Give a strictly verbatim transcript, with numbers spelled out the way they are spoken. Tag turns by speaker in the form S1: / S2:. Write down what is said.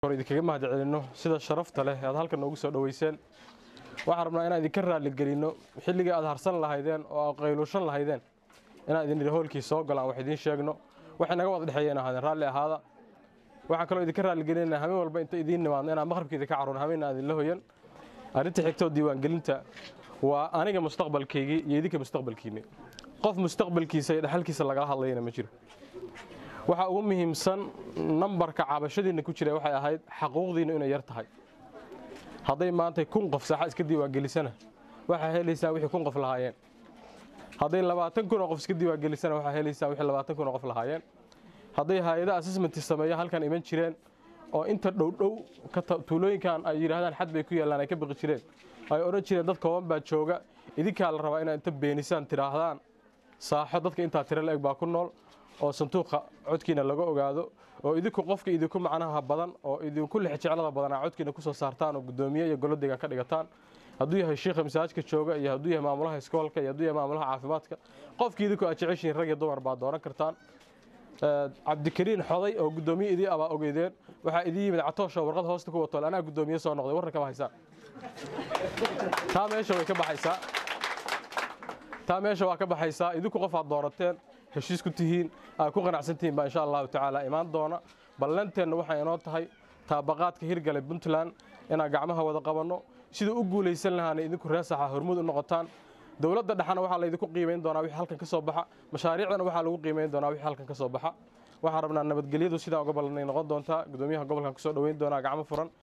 S1: idinkaga mahadcelino sida sharafta leh aad halkan noogu soo dhaweyseen waxaan rabnaa inaan idinka raali gelino xilliga aad harsan lahaydeen oo qaylushan lahaydeen inaan idin hoolkii soo galaan wax idin sheegno waxa naga wada dhaxeeyeen ahaadeen raali ahaada waxaan kaloo idinka raali gelinaynaa habeen walba inta idin nimaadno inaan maqribkeeda ka caroon habeen aad la hoyan arinta xigto diiwaan gelinta waa aniga mustaqbalkayga iyo idinka mustaqbalkiina qof mustaqbalkiisa iyo dhaxalkiisa laga hadlayna ma jiro waxa ugu muhiimsan numberka cabashadiina ku jira waxay ahayd xaquuqdiina inay yar tahay haday maanta kun qof sax iska diiwaan gelisana waxa helaysaa wixii kun qof lahaayeen haday labaatan kun qof iska diiwaan gelisana waxa helaysaa wixii labaatan kun qof lahaayeen haday hay'ada assessment sameeyo halkan iman jireen oo inta dhow dhow ka tuulooyinkan ay yiraahdaan xad bay ku yeelaan ay ka baqi jireen ay oran jireen dad kooban baa jooga idinka la rabaa inay inta beenisaan tiraahdaan saaxo dadka inta tiro leeg baa ku nool oo sanduuqa codkiina laga ogaado oo idinku qofka idinku macnaha badan oo idinku lix jeclada badan codkiina ku soo saartaan oo gudoomiye iyo golo deegaan ka dhigataan hadduu yahay sheekh masaajidka jooga iyo hadduu yahay maamulaha iskoolka iyo hadduu yahay maamulaha caafimaadka qofkii idinku aad jeceshiin rag iyo dumar baa dooran kartaan Cabdikariin xoday oo gudoomiye idii aba ogeydeen waxa idii yimid catoosha warqad hoosta ku wato anaa gudoomiye soo noqday warka ka haysa taa meesha way ka baxaysaa taa meesha waa ka baxaysaa idinku qof aad doorateen heshiis ku tihiin aad ku qanacsantiin ba insha Allah taala imaan doona ballanteena waxa inoo tahay taabaqaadka hirgalay Puntland inaan gacmaha wada qabano sida u guuleysan lahaana idinku raasaxa hormuud u noqotaan dawladda dhaxana waxa la idinku qiimeyn doonaa wixii halkan ka soo baxa mashaariicdana waxa lagu qiimeyn doonaa wixii halkan ka soo baxa waxaan rabnaa nabadgelyadu sida uga ballanay noqon doonta gudoomiyaha gobolka ku soo dhaweyn doona gacmo furan